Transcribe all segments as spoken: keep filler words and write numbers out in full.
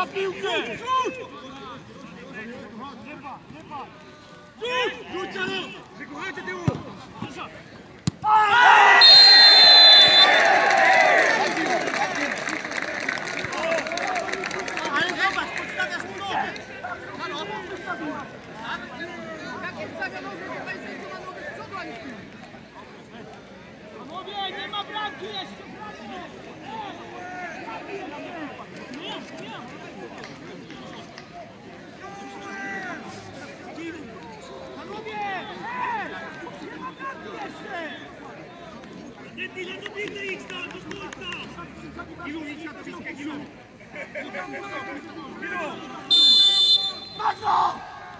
na piłkę! Rzuć! Rzuć! Rzuć, Jaro! Wykuchajcie tyłu! Ale zobacz, podstawiasz mu nogę! Halo? Jak stawia nogę, to jest ma nogę z przodu, a nie z tyłu. Panowie, nie ma bramki jeszcze! Nie biegnę, nie biegnę, idź tam, do słońca! Ilu, idź na to blisko, ilu! Ilu! Masz go!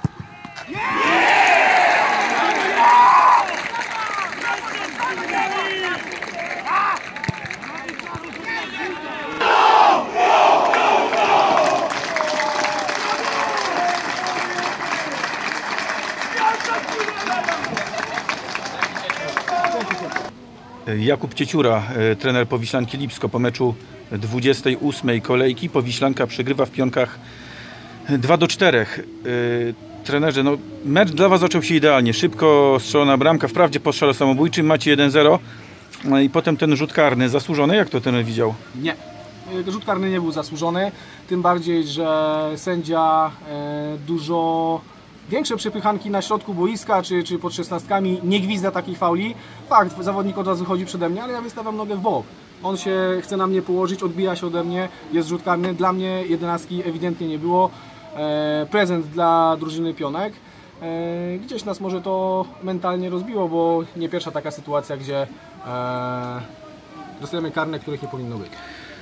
Jakub Cieciura, trener Powiślanki Lipsko, po meczu dwudziestej ósmej kolejki. Powiślanka przegrywa w Pionkach dwa do czterech. Trenerze, no, mecz dla Was zaczął się idealnie. Szybko strzelona bramka, wprawdzie po strzale samobójczym macie jeden zero. No i potem ten rzut karny zasłużony. Jak to trener widział? Nie. Rzut karny nie był zasłużony. Tym bardziej, że sędzia dużo większe przepychanki na środku boiska czy, czy pod szesnastkami nie gwizda takich fauli. Fakt, zawodnik od razu chodzi przede mnie, ale ja wystawiam nogę w bok. On się chce na mnie położyć, odbija się ode mnie, jest rzut karny. Dla mnie jedenastki ewidentnie nie było. E, prezent dla drużyny Pionek. E, gdzieś nas może to mentalnie rozbiło, bo nie pierwsza taka sytuacja, gdzie e, dostajemy karne, których nie powinno być.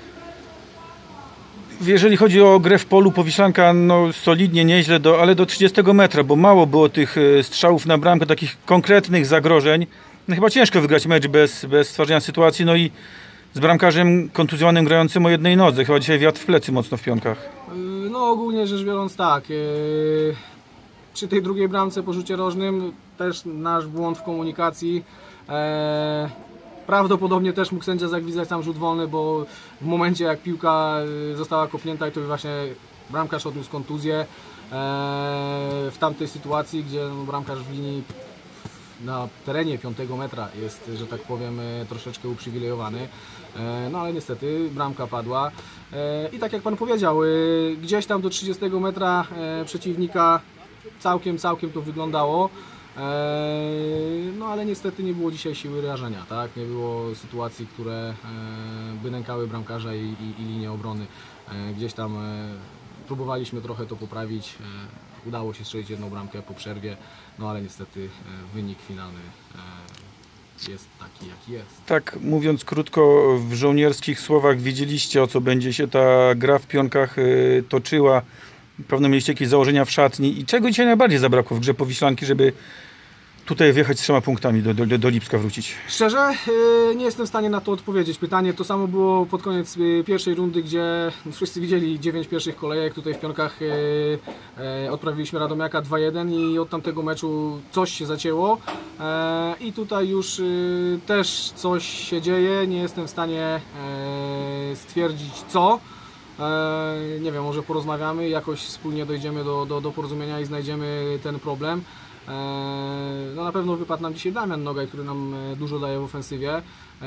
Jeżeli chodzi o grę w polu, Powiślanka no, solidnie, nieźle, do, ale do trzydziestego metra, bo mało było tych strzałów na bramkę, takich konkretnych zagrożeń. No, chyba ciężko wygrać mecz bez, bez stwarzania sytuacji, no i z bramkarzem kontuzjowanym grającym o jednej nodze. Chyba dzisiaj wiatr w plecy mocno w Pionkach. No ogólnie rzecz biorąc tak, przy tej drugiej bramce po rzucie rożnym też nasz błąd w komunikacji. Prawdopodobnie też mógł sędzia zagwizdać tam rzut wolny, bo w momencie jak piłka została kopnięta i to właśnie bramkarz odniósł kontuzję w tamtej sytuacji, gdzie bramkarz w linii na terenie piątego metra jest, że tak powiem, troszeczkę uprzywilejowany. No ale niestety bramka padła i tak jak Pan powiedział, gdzieś tam do trzydziestego metra przeciwnika całkiem, całkiem to wyglądało. No ale niestety nie było dzisiaj siły rażenia, tak? Nie było sytuacji, które by nękały bramkarza i, i, i linię obrony. Gdzieś tam próbowaliśmy trochę to poprawić, udało się strzelić jedną bramkę po przerwie, no ale niestety wynik finalny jest taki, jaki jest. Tak, mówiąc krótko, w żołnierskich słowach, wiedzieliście, o co będzie się ta gra w Pionkach toczyła. Pewno mieliście jakieś założenia w szatni. I czego dzisiaj najbardziej zabrakło w grze Powiślanki, żeby tutaj wjechać z trzema punktami do, do, do Lipska wrócić? Szczerze, yy, nie jestem w stanie na to odpowiedzieć. Pytanie to samo było pod koniec yy, pierwszej rundy, gdzie wszyscy widzieli dziewięć pierwszych kolejek. Tutaj w Pionkach yy, yy, odprawiliśmy Radomiaka dwa jeden i od tamtego meczu coś się zacięło. Yy, I tutaj już yy, też coś się dzieje. Nie jestem w stanie yy, stwierdzić co. Nie wiem, może porozmawiamy, jakoś wspólnie dojdziemy do, do, do porozumienia i znajdziemy ten problem. No na pewno wypadł nam dzisiaj Damian Nogaj, który nam dużo daje w ofensywie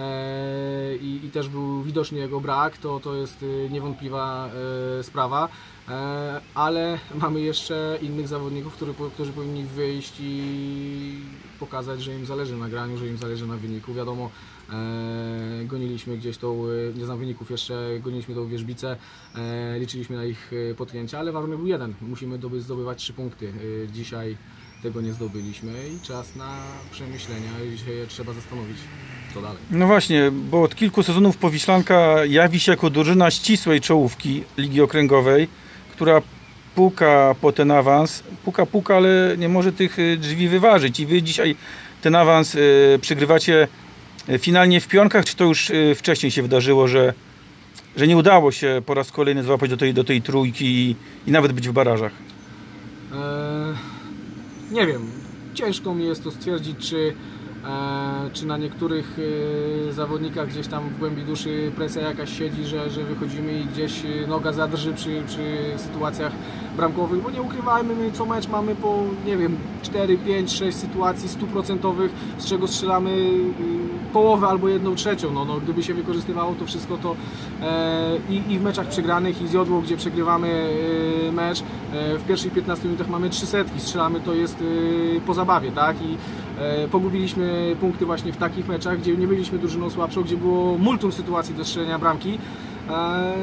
i, i też był widoczny jego brak, to, to jest niewątpliwa sprawa, ale mamy jeszcze innych zawodników, którzy, którzy powinni wyjść i pokazać, że im zależy na graniu, że im zależy na wyniku. Wiadomo, goniliśmy gdzieś tą, nie znam wyników jeszcze, goniliśmy tą Wierzbicę, liczyliśmy na ich potknięcia, ale warunek był jeden, musimy zdobywać trzy punkty. Dzisiaj tego nie zdobyliśmy i czas na przemyślenia i się trzeba zastanowić, co dalej. No właśnie, bo od kilku sezonów Powiślanka jawi się jako drużyna ścisłej czołówki Ligi Okręgowej, która puka po ten awans, puka, puka, ale nie może tych drzwi wyważyć. I wy dzisiaj ten awans y, przygrywacie finalnie w Pionkach, czy to już y, wcześniej się wydarzyło, że, że nie udało się po raz kolejny złapać do tej, do tej trójki i, i nawet być w barażach? Eee, nie wiem, ciężko mi jest to stwierdzić, czy e, czy na niektórych e, zawodnikach gdzieś tam w głębi duszy presja jakaś siedzi, że, że wychodzimy i gdzieś noga zadrży przy, przy sytuacjach bramkowych, bo nie ukrywajmy, my co mecz mamy po, nie wiem, cztery, pięć, sześć sytuacji stuprocentowych, z czego strzelamy połowę albo jedną trzecią. No, no, gdyby się wykorzystywało to wszystko, to e, i, i w meczach przegranych, i z Jodłą, gdzie przegrywamy e, mecz, e, w pierwszych piętnastu minutach mamy trzy setki, strzelamy, to jest e, po zabawie, tak? I e, pogubiliśmy punkty właśnie w takich meczach, gdzie nie byliśmy drużyną słabszą, gdzie było multum sytuacji do strzelenia bramki. E,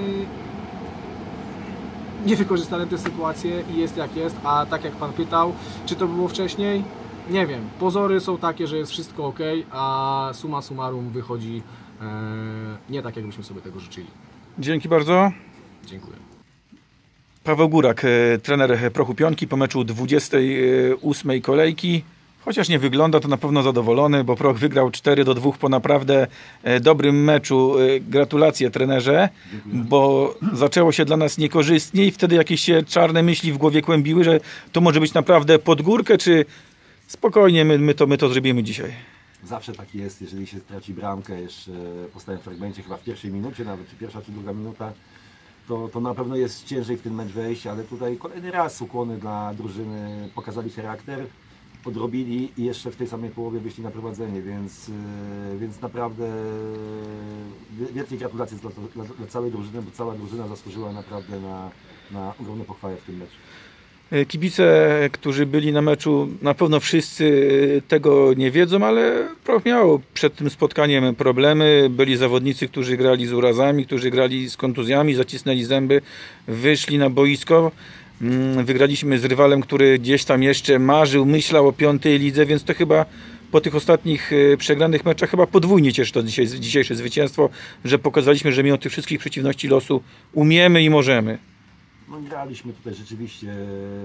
Niewykorzystane te sytuacje i jest jak jest, a tak jak Pan pytał, czy to było wcześniej? Nie wiem. Pozory są takie, że jest wszystko ok, a summa summarum wychodzi e, nie tak, jakbyśmy sobie tego życzyli. Dzięki bardzo. Dziękuję. Paweł Górak, e, trener Prochu Pionki po meczu dwudziestej ósmej kolejki. Chociaż nie wygląda, to na pewno zadowolony, bo Proch wygrał cztery do dwóch po naprawdę e, dobrym meczu. E, gratulacje trenerze, bo zaczęło się dla nas niekorzystnie i wtedy jakieś się czarne myśli w głowie kłębiły, że to może być naprawdę pod górkę, czy spokojnie, my, my, to, my to zrobimy dzisiaj. Zawsze tak jest, jeżeli się straci bramkę jeszcze po stałym fragmencie, chyba w pierwszej minucie, nawet czy pierwsza, czy druga minuta, to, to na pewno jest ciężej w ten mecz wejść, ale tutaj kolejny raz ukłony dla drużyny, pokazali charakter, odrobili i jeszcze w tej samej połowie wyszli na prowadzenie, więc, więc naprawdę wielkie gratulacje dla, dla, dla całej drużyny, bo cała drużyna zasłużyła naprawdę na, na ogromne pochwałę w tym meczu. Kibice, którzy byli na meczu, na pewno wszyscy tego nie wiedzą, ale Proch miał przed tym spotkaniem problemy. Byli zawodnicy, którzy grali z urazami, którzy grali z kontuzjami, zacisnęli zęby, wyszli na boisko. Wygraliśmy z rywalem, który gdzieś tam jeszcze marzył, myślał o piątej lidze, więc to chyba po tych ostatnich przegranych meczach chyba podwójnie cieszy to dzisiaj, dzisiejsze zwycięstwo, że pokazaliśmy, że mimo tych wszystkich przeciwności losu umiemy i możemy. No graliśmy tutaj rzeczywiście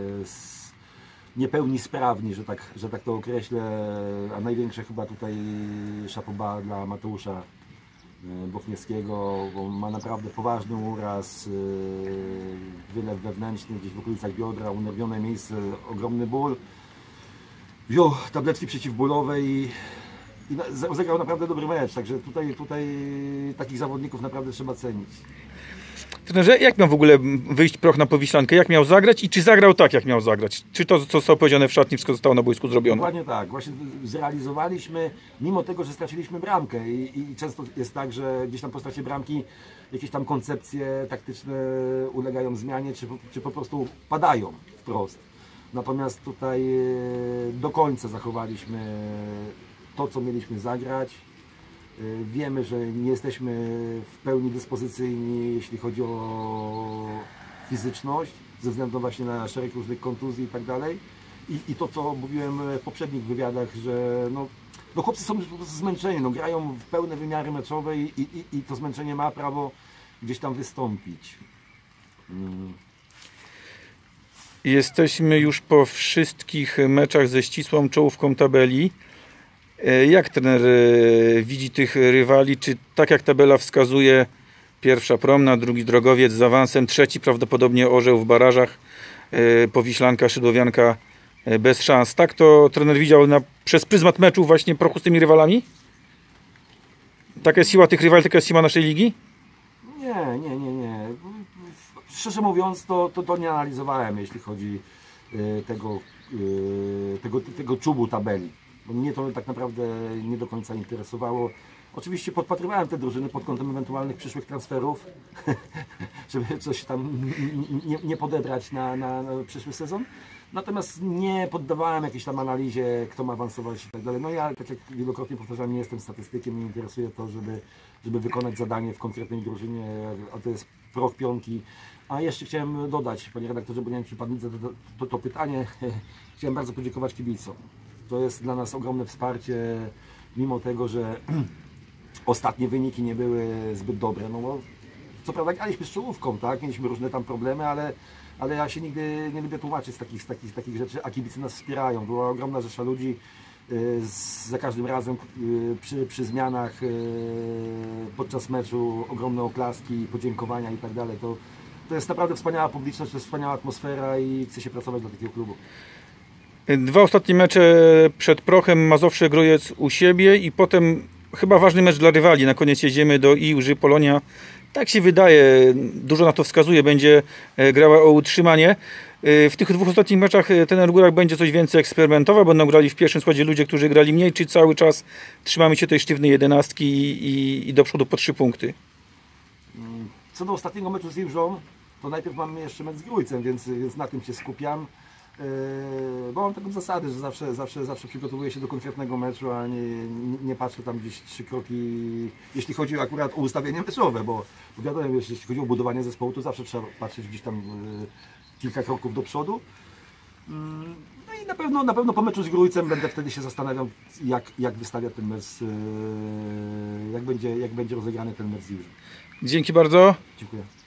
niepełni sprawni, że tak, że tak to określę, a największe chyba tutaj szapoba dla Mateusza Bochniewskiego, bo ma naprawdę poważny uraz, wylew wewnętrzny gdzieś w okolicach biodra, unerwione miejsce, ogromny ból. Wziął tabletki przeciwbólowe i, i zagrał naprawdę dobry mecz, także tutaj, tutaj takich zawodników naprawdę trzeba cenić. Trenerze, jak miał w ogóle wyjść Proch na Powiślankę? Jak miał zagrać i czy zagrał tak, jak miał zagrać? Czy to, co zostało powiedziane w szatni, wszystko zostało na boisku zrobione? Dokładnie tak. Właśnie zrealizowaliśmy, mimo tego, że straciliśmy bramkę i, i często jest tak, że gdzieś tam po stracie bramki jakieś tam koncepcje taktyczne ulegają zmianie, czy, czy po prostu padają wprost. Natomiast tutaj do końca zachowaliśmy to, co mieliśmy zagrać. Wiemy, że nie jesteśmy w pełni dyspozycyjni, jeśli chodzi o fizyczność, ze względu właśnie na szereg różnych kontuzji i tak dalej. I, i to, co mówiłem w poprzednich wywiadach, że no, no chłopcy są po prostu zmęczeni, no, grają w pełne wymiary meczowe i, i, i to zmęczenie ma prawo gdzieś tam wystąpić. Hmm. Jesteśmy już po wszystkich meczach ze ścisłą czołówką tabeli. Jak trener widzi tych rywali? Czy tak jak tabela wskazuje, pierwsza Promna, drugi Drogowiec z awansem, trzeci prawdopodobnie Orzeł w barażach, Powiślanka, Szydłowianka bez szans. Tak to trener widział na, przez pryzmat meczu właśnie Prochu z tymi rywalami? Taka jest siła tych rywali, taka jest siła naszej ligi? Nie, nie, nie, nie. Szczerze mówiąc, to, to, to nie analizowałem, jeśli chodzi tego, tego, tego czubu tabeli. Mnie to tak naprawdę nie do końca interesowało. Oczywiście podpatrywałem te drużyny pod kątem ewentualnych przyszłych transferów, żeby coś tam nie, nie podebrać na, na, na przyszły sezon. Natomiast nie poddawałem jakiejś tam analizie, kto ma awansować i tak dalej. No ja, tak jak wielokrotnie powtarzam, nie jestem statystykiem, mnie interesuje to, żeby, żeby wykonać zadanie w konkretnej drużynie, a to jest Proch Pionki. A jeszcze chciałem dodać, panie redaktorze, bo nie wiem, czy pan widzę to, to, to pytanie, chciałem bardzo podziękować kibicom. To jest dla nas ogromne wsparcie, mimo tego, że ostatnie wyniki nie były zbyt dobre. No bo co prawda graliśmy z czołówką, tak? Mieliśmy różne tam problemy, ale, ale ja się nigdy nie lubię tłumaczyć z takich, z, takich, z takich rzeczy, a kibice nas wspierają. Była ogromna rzesza ludzi, yy, za każdym razem yy, przy, przy zmianach, yy, podczas meczu ogromne oklaski, podziękowania i tak dalej. To, to jest naprawdę wspaniała publiczność, to jest wspaniała atmosfera i chce się pracować dla takiego klubu. Dwa ostatnie mecze przed Prochem, Mazowsze Grojec u siebie i potem chyba ważny mecz dla rywali. Na koniec jedziemy do Iłży, Polonia. Tak się wydaje, dużo na to wskazuje, będzie grała o utrzymanie. W tych dwóch ostatnich meczach ten Górak będzie coś więcej eksperymentował. Będą grali w pierwszym składzie ludzie, którzy grali mniej, czy cały czas trzymamy się tej sztywnej jedenastki i, i, i do przodu po trzy punkty. Co do ostatniego meczu z Iłżą, to najpierw mamy jeszcze mecz z Grójcem, więc, więc na tym się skupiam. Yy, bo mam taką zasadę, że zawsze, zawsze, zawsze przygotowuję się do konkretnego meczu, a nie, nie, nie patrzę tam gdzieś trzy kroki, jeśli chodzi akurat o ustawienie meczowe, bo, bo wiadomo, jeśli chodzi o budowanie zespołu, to zawsze trzeba patrzeć gdzieś tam yy, kilka kroków do przodu. Yy, no i na pewno, na pewno po meczu z Grójcem będę wtedy się zastanawiał, jak, jak wystawia ten mecz, yy, jak, będzie, jak będzie rozegrany ten mecz z Iłżą. Dzięki bardzo. Dziękuję.